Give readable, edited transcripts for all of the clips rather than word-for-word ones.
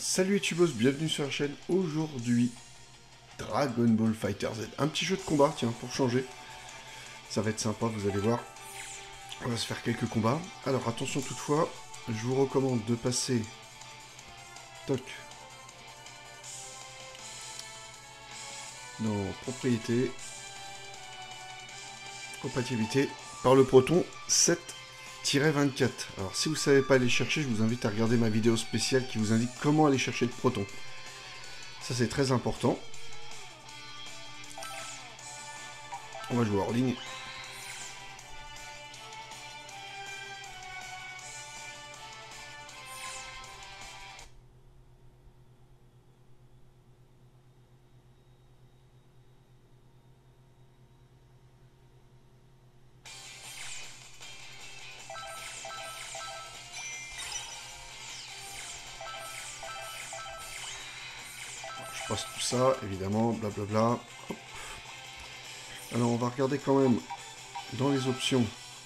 Salut Etubos, bienvenue sur la chaîne. Aujourd'hui, Dragon Ball Fighter Z. Un petit jeu de combat, tiens, pour changer. Ça va être sympa, vous allez voir. On va se faire quelques combats. Alors attention toutefois, je vous recommande de passer... Toc. Dans propriété. Compatibilité. Par le Proton 7-24. Alors si vous ne savez pas aller chercher, je vous invite à regarder ma vidéo spéciale qui vous indique comment aller chercher le Proton. Ça c'est très important. On va jouer hors ligne. Je passe tout ça, évidemment, blablabla. Hop. Alors on va regarder quand même dans les options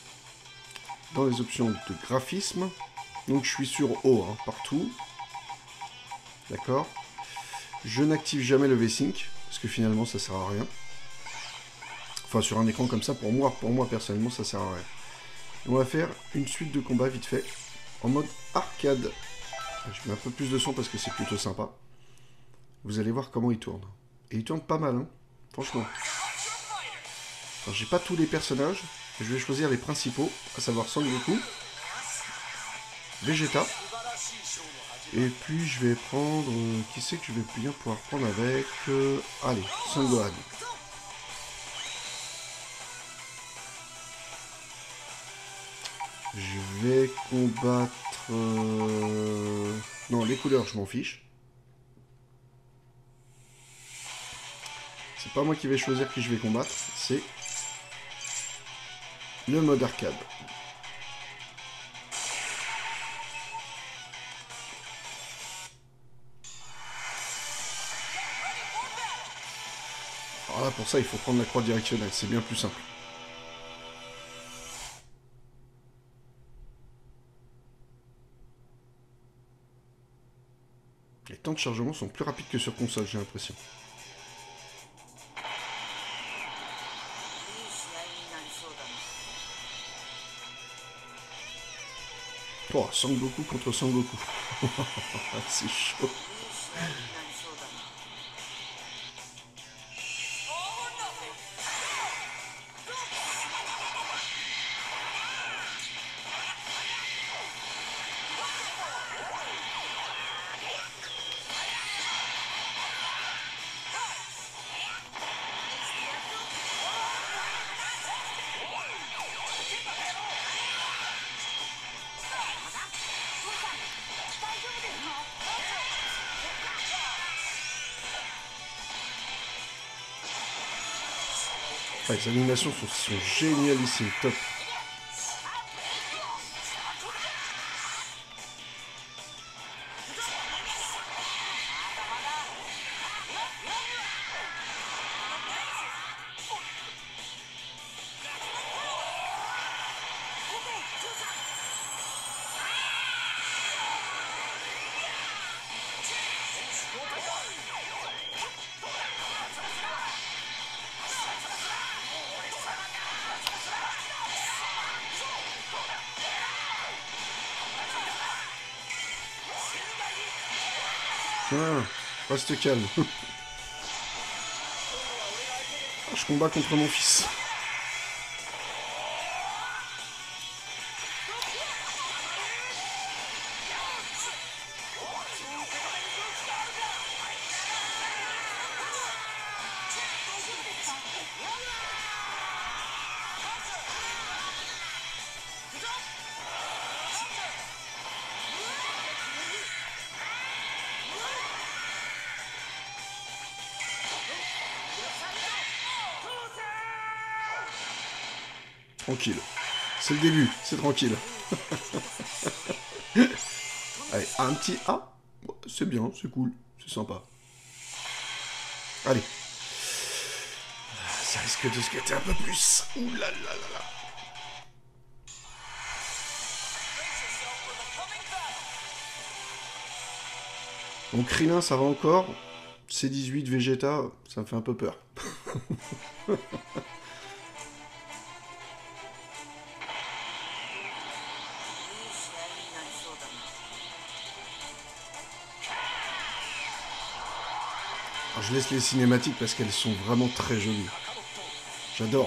de graphisme. Donc je suis sur haut, hein, partout. D'accord. Je n'active jamais le V-Sync, parce que finalement ça sert à rien. Enfin sur un écran comme ça, pour moi personnellement ça sert à rien. Et on va faire une suite de combats vite fait, en mode arcade. Je mets un peu plus de son parce que c'est plutôt sympa. Vous allez voir comment il tourne. Et il tourne pas mal, hein, franchement. Alors j'ai pas tous les personnages, je vais choisir les principaux, à savoir Son Goku, Vegeta, et puis je vais prendre... qui c'est que je vais bien pouvoir prendre avec... allez, Son Gohan. Je vais combattre... non, les couleurs, je m'en fiche. C'est pas moi qui vais choisir qui je vais combattre, c'est le mode arcade. Alors là, pour ça, il faut prendre la croix directionnelle, c'est bien plus simple. Les temps de chargement sont plus rapides que sur console, j'ai l'impression. Oh, Sangoku contre Sangoku. C'est chaud. Ah, les animations sont génialissimes, top. Tiens, reste calme. Je combats contre mon fils. Tranquille. C'est le début, c'est tranquille. Allez, un petit A. C'est bien, c'est cool, c'est sympa. Allez. Ça risque de se gâter un peu plus. Ouh là là là là. Donc Krillin, ça va encore. C18 Vegeta, ça me fait un peu peur. Alors, je laisse les cinématiques parce qu'elles sont vraiment très jolies. J'adore.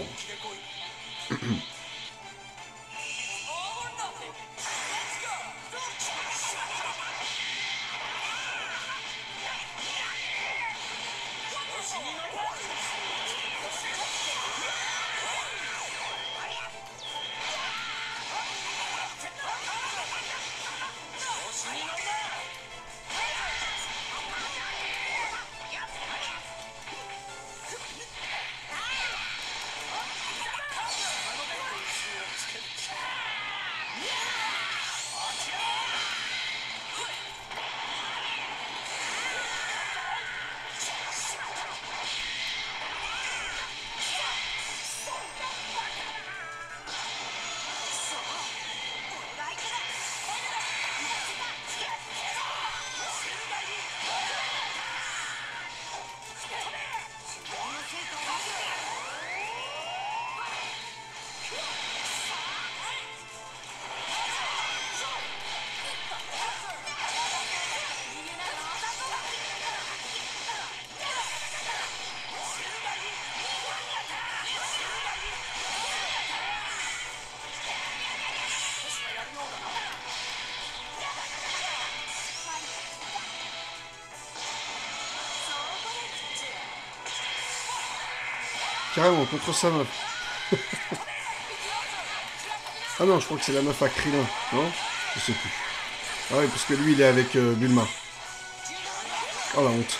Carrément, contre sa meuf. Ah non, je crois que c'est la meuf à Krillin, non? Je sais plus. Ah oui, parce que lui, il est avec Bulma. Oh la honte.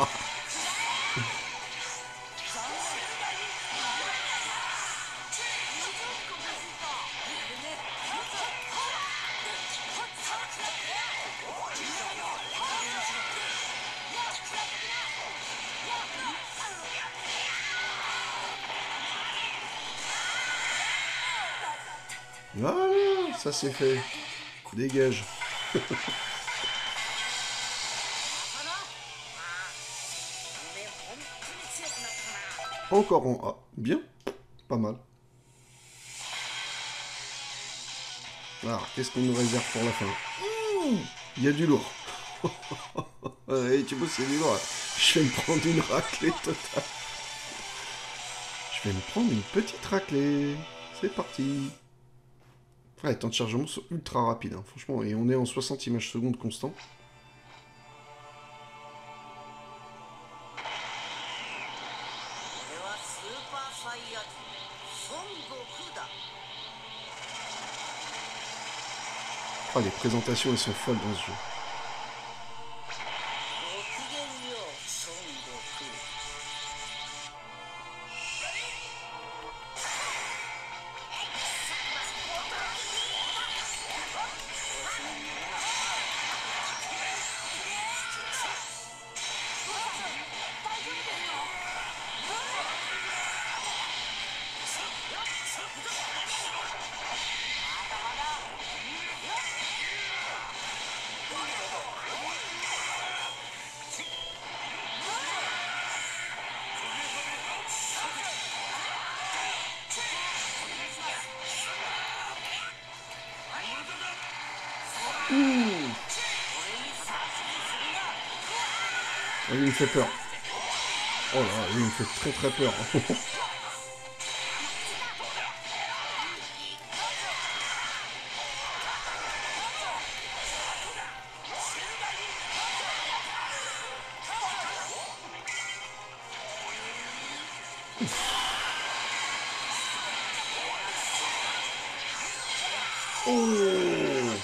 Voilà, ça c'est fait. Dégage. Encore en A. Bien. Pas mal. Alors, qu'est-ce qu'on nous réserve pour la fin? Il y a du lourd. Ouais, tu vois, c'est du lourd. Je vais me prendre une raclée totale. Je vais me prendre une petite raclée. C'est parti. Ouais, les temps de chargement sont ultra rapides, hein, franchement. Et on est en 60 images secondes constant. Oh, les présentations, elles sont folles dans ce jeu. Lui, il me fait peur. Oh là, lui, il me fait très très peur. Oh.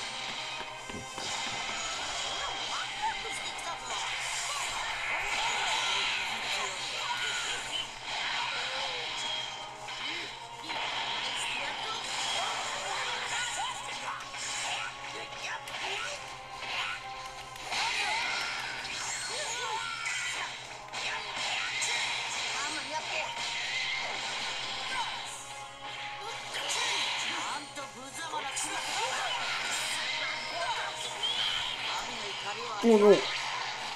Oh non.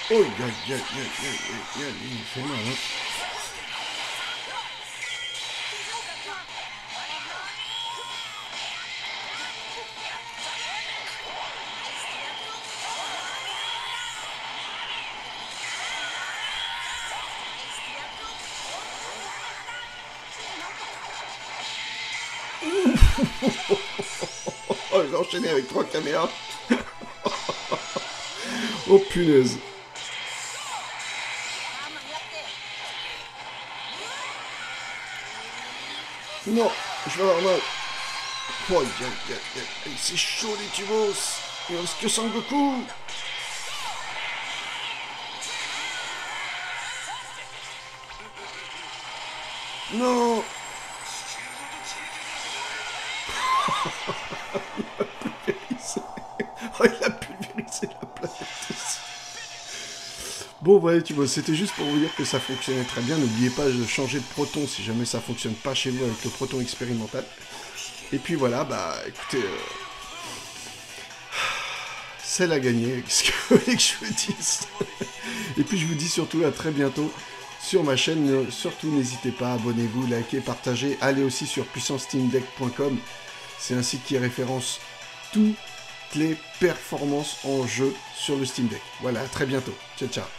Oh, il fait mal, hein. Oh, j'ai enchaîné avec 3 caméras. Oh, punaise. Non, je vais avoir mal. Oh, c'est chaud les tubos. Il reste que Sangoku. Non. Oh, il a pulvérisé la planète ici. Bon, ouais, tu vois, c'était juste pour vous dire que ça fonctionnait très bien. N'oubliez pas de changer de proton si jamais ça fonctionne pas chez vous avec le proton expérimental. Et puis voilà, bah écoutez, celle à gagner, qu'est-ce que vous voulez que je vous dise? Et puis je vous dis surtout à très bientôt sur ma chaîne. Surtout n'hésitez pas, abonnez-vous, likez, partagez. Allez aussi sur puissancesteamdeck.com. C'est un site qui référence toutes les performances en jeu sur le Steam Deck. Voilà, à très bientôt. Ciao, ciao.